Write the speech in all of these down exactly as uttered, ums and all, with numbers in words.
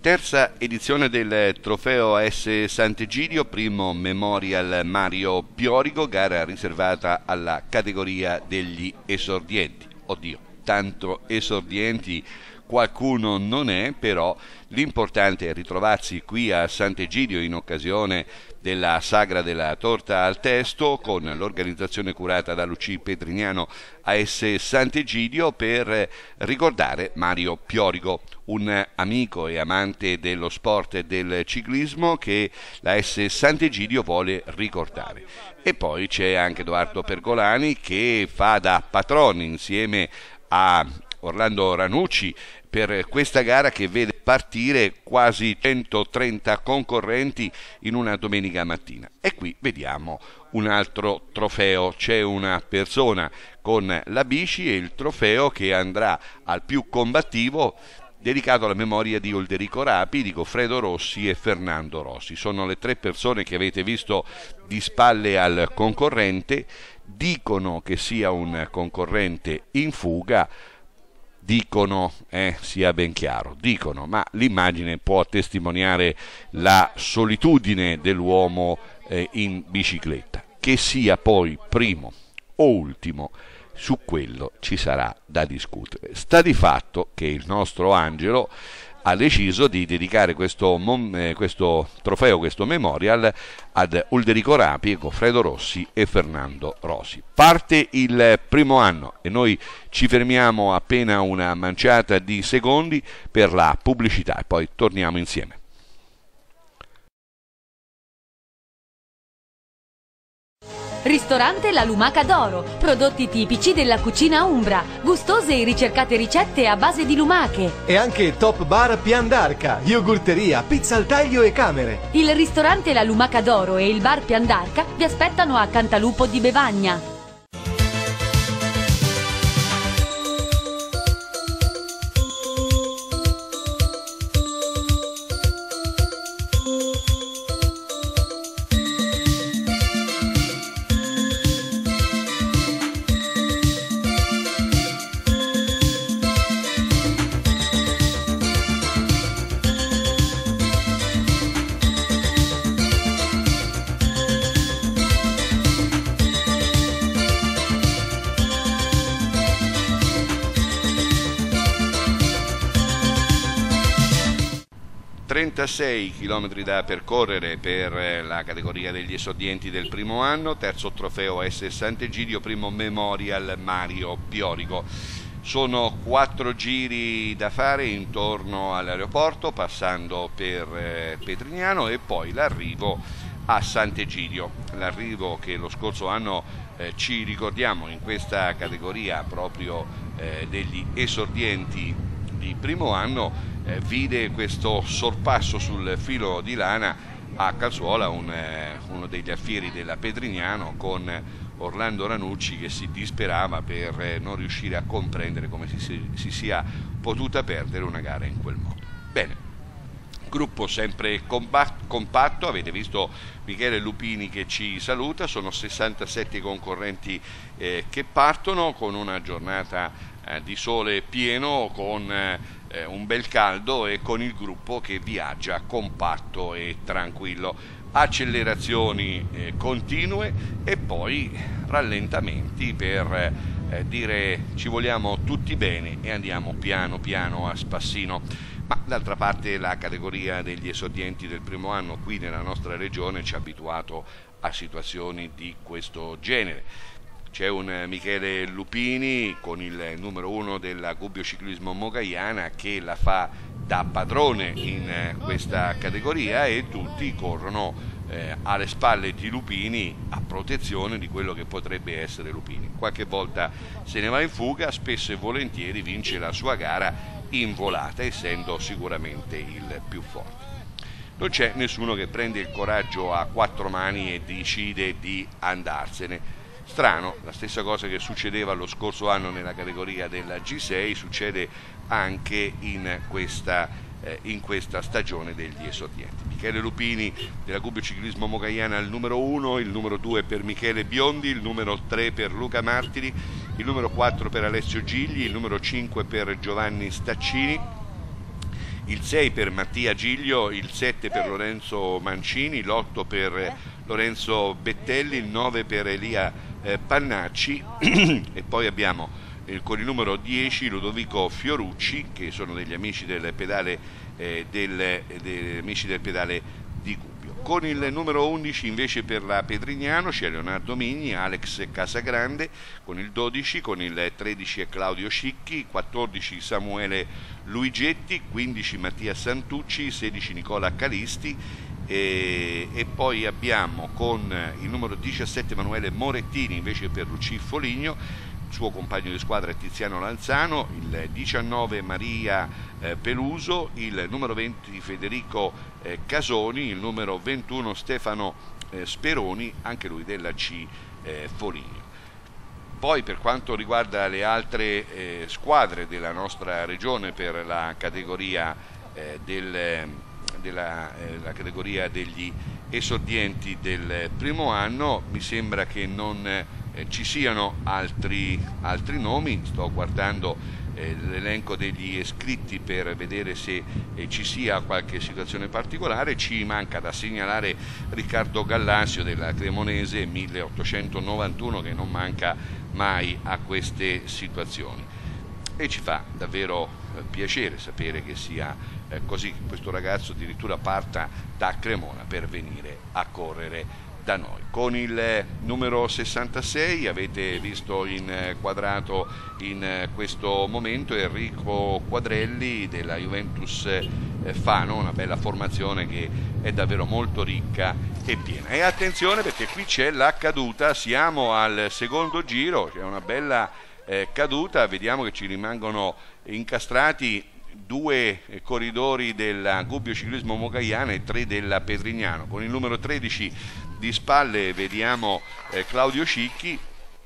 Terza edizione del trofeo A S Sant'Egidio, primo Memorial Mario Piorigo, gara riservata alla categoria degli esordienti. Oddio, tanto esordienti qualcuno non è, però l'importante è ritrovarsi qui a Sant'Egidio in occasione della Sagra della Torta al Testo, con l'organizzazione curata da Lucia Petrignano A S Sant'Egidio, per ricordare Mario Piorigo, un amico e amante dello sport e del ciclismo che la A S Sant'Egidio vuole ricordare. E poi c'è anche Edoardo Pergolani che fa da patrono insieme a Orlando Ranucci per questa gara che vede partire quasi centotrenta concorrenti in una domenica mattina. E qui vediamo un altro trofeo, c'è una persona con la bici e il trofeo che andrà al più combattivo, dedicato alla memoria di Ulderico Rapi, di Goffredo Rossi e Fernando Rossi. Sono le tre persone che avete visto di spalle al concorrente, dicono che sia un concorrente in fuga, dicono, eh, sia ben chiaro, dicono, ma l'immagine può testimoniare la solitudine dell'uomo eh, in bicicletta. Che sia poi primo o ultimo, su quello ci sarà da discutere. Sta di fatto che il nostro Angelo ha deciso di dedicare questo, eh, questo trofeo, questo memorial, ad Ulderico Rapi, Goffredo Rossi e Fernando Rossi. Parte il primo anno e noi ci fermiamo appena una manciata di secondi per la pubblicità e poi torniamo insieme. Ristorante La Lumaca d'Oro, prodotti tipici della cucina umbra, gustose e ricercate ricette a base di lumache. E anche Top Bar Pian d'Arca, yogurteria, pizza al taglio e camere. Il ristorante La Lumaca d'Oro e il bar Pian d'Arca vi aspettano a Cantalupo di Bevagna. trentasei chilometri da percorrere per la categoria degli esordienti del primo anno, terzo trofeo A S Sant'Egidio, primo Memorial Mario Piorigo. Sono quattro giri da fare intorno all'aeroporto, passando per eh, Petrignano e poi l'arrivo a Sant'Egidio. L'arrivo che lo scorso anno eh, ci ricordiamo in questa categoria proprio eh, degli esordienti di primo anno, eh, vide questo sorpasso sul filo di lana a Calzuola, un, eh, uno degli alfieri della Petrignano, con Orlando Ranucci che si disperava per eh, non riuscire a comprendere come si, si, si sia potuta perdere una gara in quel modo. Bene, gruppo sempre compatto, avete visto Michele Lupini che ci saluta, sono sessantasette concorrenti eh, che partono con una giornata eh, di sole pieno, con eh, un bel caldo e con il gruppo che viaggia compatto e tranquillo. Accelerazioni eh, continue e poi rallentamenti per eh, dire ci vogliamo tutti bene e andiamo piano piano a spassino. Ma d'altra parte la categoria degli esordienti del primo anno qui nella nostra regione ci ha abituato a situazioni di questo genere. C'è un Michele Lupini con il numero uno della Gubbio Ciclismo Mogaiana che la fa da padrone in questa categoria e tutti corrono eh, alle spalle di Lupini a protezione di quello che potrebbe essere Lupini. Qualche volta se ne va in fuga, spesso e volentieri vince la sua gara in volata, essendo sicuramente il più forte. Non c'è nessuno che prende il coraggio a quattro mani e decide di andarsene. Strano, la stessa cosa che succedeva lo scorso anno nella categoria della G sei succede anche in questa, eh, in questa stagione degli esordienti. Michele Lupini della Gubbio Ciclismo Mogaiana il numero uno, il numero due per Michele Biondi, il numero tre per Luca Martiri, il numero quattro per Alessio Gigli, il numero cinque per Giovanni Staccini, il sei per Mattia Giglio, il sette per Lorenzo Mancini, l'otto per Lorenzo Bettelli, il nove per Elia eh, Pannacci e poi abbiamo eh, con il numero dieci Ludovico Fiorucci, che sono degli amici del pedale eh, del, degli amici del pedale di Gubbio. Con il numero undici invece per la Pedrignano c'è Leonardo Migni, Alex Casagrande, con il dodici, con il tredici è Claudio Scicchi, quattordici Samuele Luigetti, quindici Mattia Santucci, sedici Nicola Calisti e, e poi abbiamo con il numero diciassette Emanuele Morettini invece per Luci Foligno, suo compagno di squadra è Tiziano Lanzano, il diciannove Maria eh, Peluso, il numero venti Federico eh, Casoni, il numero ventuno Stefano eh, Speroni, anche lui della C eh, Foligno. Poi per quanto riguarda le altre eh, squadre della nostra regione per la categoria, eh, del, della, eh, la categoria degli esordienti del primo anno, mi sembra che non eh, ci siano altri, altri nomi. Sto guardando eh, l'elenco degli iscritti per vedere se eh, ci sia qualche situazione particolare. Ci manca da segnalare Riccardo Gallasio della Cremonese milleottocentonovantuno, che non manca mai a queste situazioni, e ci fa davvero eh, piacere sapere che sia eh, così, che questo ragazzo addirittura parta da Cremona per venire a correre da noi. Con il numero sessantasei avete visto inquadrato in questo momento Enrico Quadrelli della Juventus Fano, una bella formazione che è davvero molto ricca e piena. E attenzione, perché qui c'è la caduta, siamo al secondo giro, c'è una bella eh, caduta, vediamo che ci rimangono incastrati due corridori della Gubbio Ciclismo Mogagliana e tre della Pedrignano. Con il numero tredici di spalle vediamo eh, Claudio Scicchi,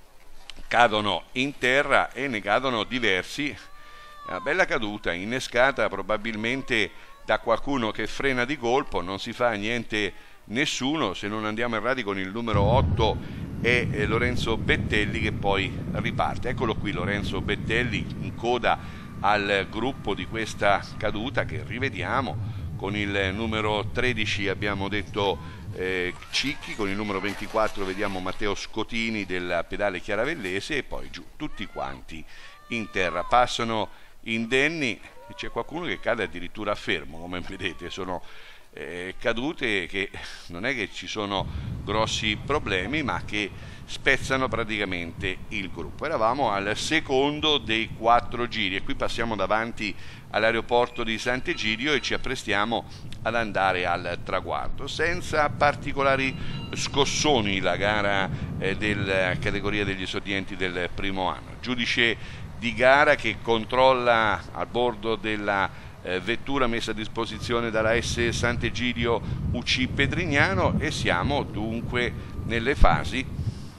cadono in terra e ne cadono diversi. Una bella caduta innescata probabilmente da qualcuno che frena di colpo, non si fa niente nessuno, se non andiamo errati con il numero otto è eh, Lorenzo Bettelli che poi riparte. Eccolo qui Lorenzo Bettelli in coda al gruppo di questa caduta, che rivediamo. Con il numero tredici abbiamo detto eh, Cicchi, con il numero ventiquattro vediamo Matteo Scotini del pedale Chiaravellese e poi giù tutti quanti in terra. Passano indenni e c'è qualcuno che cade addirittura a fermo, come vedete. Sono eh, cadute che non è che ci sono grossi problemi, ma che spezzano praticamente il gruppo. Eravamo al secondo dei quattro giri e qui passiamo davanti all'aeroporto di Sant'Egidio e ci apprestiamo ad andare al traguardo. Senza particolari scossoni la gara eh, della categoria degli esordienti del primo anno. Giudice di gara che controlla a bordo della eh, vettura messa a disposizione dalla S Sant'Egidio U C Pedrignano, e siamo dunque nelle fasi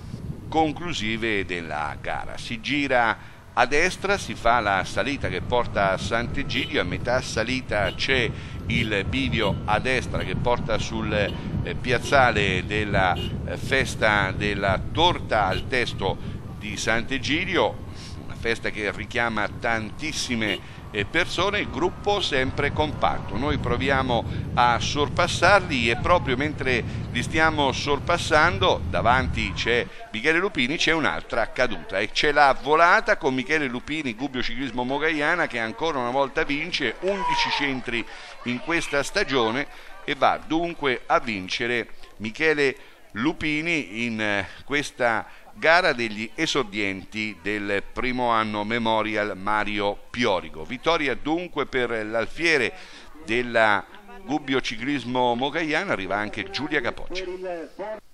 conclusive della gara. Si gira a destra, si fa la salita che porta a Sant'Egidio, a metà salita c'è il bivio a destra che porta sul eh, piazzale della eh, festa della torta al testo di Sant'Egidio, una festa che richiama tantissime eh, persone, il gruppo sempre compatto. Noi proviamo a sorpassarli e proprio mentre li stiamo sorpassando davanti c'è Michele Lupini, c'è un'altra caduta e ce l'ha volata con Michele Lupini, Gubbio Ciclismo Mogagliana, che ancora una volta vince undici centri in questa stagione e va dunque a vincere Michele Lupini in questa gara degli esordienti del primo anno Memorial Mario Piorigo. Vittoria dunque per l'alfiere della Gubbio Ciclismo Mogagliana. Arriva anche Giulia Capoccia.